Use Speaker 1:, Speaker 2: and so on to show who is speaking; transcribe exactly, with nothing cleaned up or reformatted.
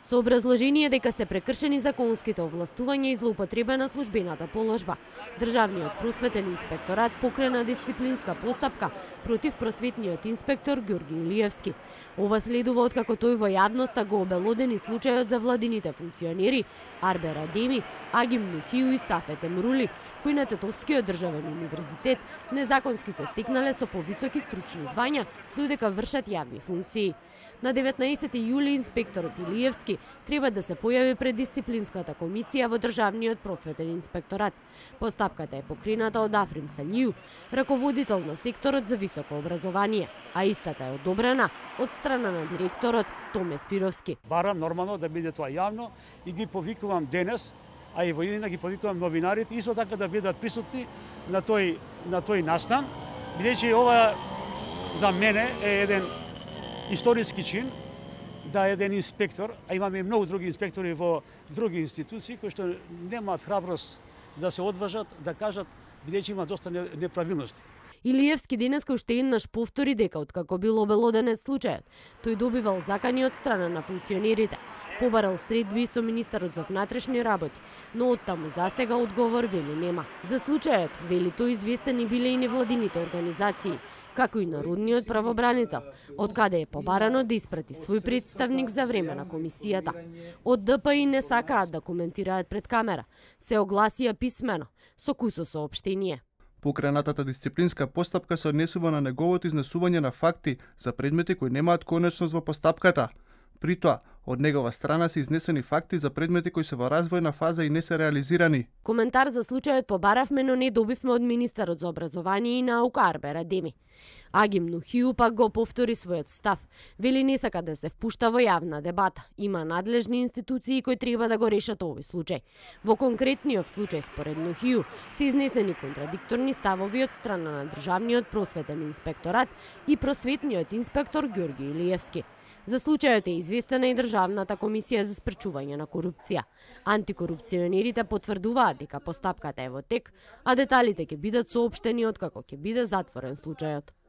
Speaker 1: со образложение дека се прекршени законските овластувања и злоупотреба на службената положба. Државниот просветен инспекторат покрена дисциплинска постапка против просветниот инспектор Ѓорги Илиевски. Ова следува откако тој во јавноста го обелодени случајот за владините функционери Арбер Адеми, Агим Нухију и Сафет Емрули, кои на Тетовскиот државен универзитет незаконски се стекнале со повисоки стручни звања додека вршат јавни функции. На деветнаесети јули инспекторот Илиевски треба да се појави пред дисциплинската комисија во Државниот просветен инспекторат. Постапката е покрената од Африм Салију, раководител на секторот за високо образование, а истата е одобрена од страна на директорот Томе Спировски.
Speaker 2: Барам нормално да биде тоа јавно и ги повикувам денес, а и во иднина ги повикувам новинарите исто така да бидат присутни на тој на тој настан, бидејќи ова за мене е еден историски чин да еден инспектор, а имаме и многу други инспектори во други институции кои што немаат храброст да се одважат, да кажат, бидејќи има доста неправилности.
Speaker 1: Илиевски денеска уште еднаш повтори дека откако бил обелоденет случајот, тој добивал закани од страна на функционерите, побарал средби со министерот за внатрешни работи, но оттаму засега одговор вели нема. За случајот, вели тој, известени биле и невладините организации, како и народниот правобранител, од каде е побарано да испрати свој представник за време на комисијата. Од Д П И не сакаат да коментираат пред камера, се огласија писмено, со кусо соопштение.
Speaker 3: Покренатата дисциплинска постапка се однесува на неговото изнесување на факти за предмети кои немаат конечност во постапката. При тоа, од негова страна се изнесени факти за предмети кои се во развојна фаза и не се реализирани.
Speaker 1: Коментар за случајот побаравме, но не добивме од министерот за образование и наука Арбер Адеми. Агим Нухију пак го повтори својот став. Вели не сака да се впушта во јавна дебата. Има надлежни институции кои треба да го решат овој случај. Во конкретниот случај, според Нухију, се изнесени контрадикторни ставови од страна на Државниот просветен инспекторат и просветниот инспектор Ѓорги Илиевски. За случајот е известена и Државната комисија за спречување на корупција. Антикорупционерите потврдуваат дека постапката е во тек, а деталите ќе бидат соопштени откако ќе биде затворен случајот.